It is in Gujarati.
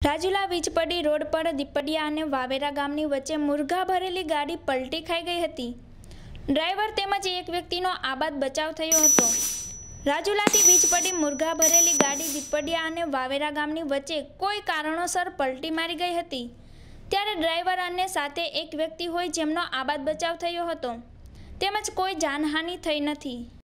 રાજુલા વીજપડી રોડ પર દીપડિયા અને વાવેરા ગામની વચ્ચે મુરઘા ભરેલી ગાડી પલટી ખાઈ ગઈ હતી। ડ્રાઈવર તેમજ એક વ્યક્તિનો આબાદ બચાવ થયો હતો। રાજુલાથી વીજપડી મુરઘા ભરેલી ગાડી દીપડિયા અને વાવેરા ગામની વચ્ચે કોઈ કારણોસર પલટી મારી ગઈ હતી, ત્યારે ડ્રાઈવર અને સાથે એક વ્યક્તિ હોય જેમનો આબાદ બચાવ થયો હતો, તેમજ કોઈ જાનહાનિ થઈ નથી।